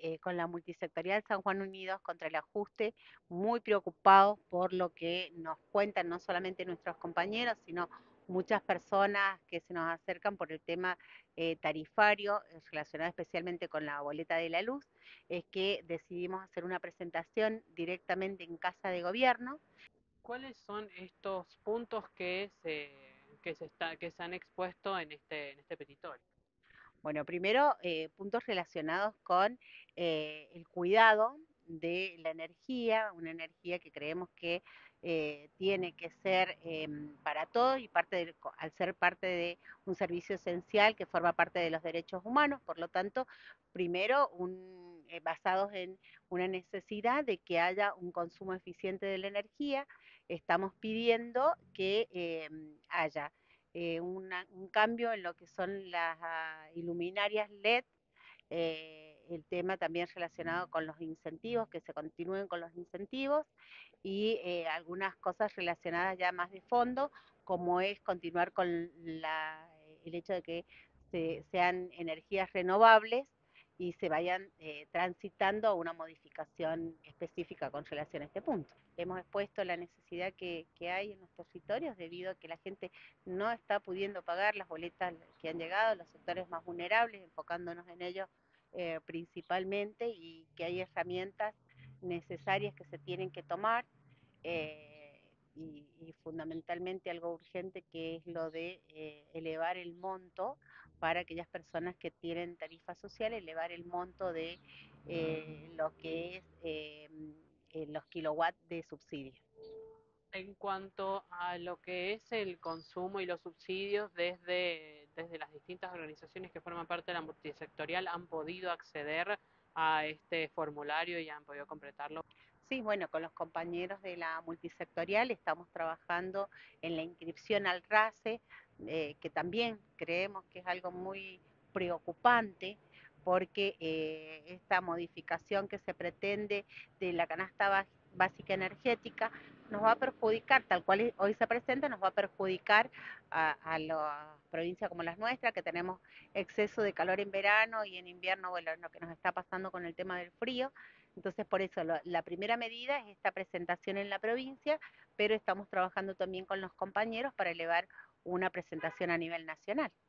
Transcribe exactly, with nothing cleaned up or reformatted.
eh, con la multisectorial San Juan Unidos contra el ajuste, muy preocupados por lo que nos cuentan no solamente nuestros compañeros, sino muchas personas que se nos acercan por el tema eh, tarifario, eh, relacionado especialmente con la boleta de la luz, es que decidimos hacer una presentación directamente en Casa de Gobierno. ¿Cuáles son estos puntos que se, que se, está, que se han expuesto en este, en este petitorio? Bueno, primero, eh, puntos relacionados con eh, el cuidado de la energía, una energía que creemos que eh, tiene que ser eh, para todos y parte de, al ser parte de un servicio esencial que forma parte de los derechos humanos, por lo tanto, primero, un, eh, basados en una necesidad de que haya un consumo eficiente de la energía, estamos pidiendo que eh, haya eh, una, un cambio en lo que son las uh, iluminarias L E D, eh, el tema también relacionado con los incentivos, que se continúen con los incentivos y eh, algunas cosas relacionadas ya más de fondo, como es continuar con la, el hecho de que se, sean energías renovables y se vayan eh, transitando a una modificación específica con relación a este punto. Hemos expuesto la necesidad que, que hay en nuestros territorios debido a que la gente no está pudiendo pagar las boletas que han llegado, los sectores más vulnerables, enfocándonos en ellos eh, principalmente, y que hay herramientas necesarias que se tienen que tomar eh, y, y, fundamentalmente algo urgente que es lo de eh, elevar el monto para aquellas personas que tienen tarifa social, elevar el monto de eh, lo que es eh, los kilowatts de subsidio. En cuanto a lo que es el consumo y los subsidios, desde, desde las distintas organizaciones que forman parte de la multisectorial, ¿han podido acceder a este formulario y han podido completarlo? Sí, bueno, con los compañeros de la multisectorial estamos trabajando en la inscripción al RACE, eh, que también creemos que es algo muy preocupante porque eh, esta modificación que se pretende de la canasta básica energética nos va a perjudicar, tal cual hoy se presenta, nos va a perjudicar a, a las provincias como las nuestras, que tenemos exceso de calor en verano y en invierno, bueno, lo que nos está pasando con el tema del frío. Entonces, por eso, lo, la primera medida es esta presentación en la provincia, pero estamos trabajando también con los compañeros para elevar una presentación a nivel nacional.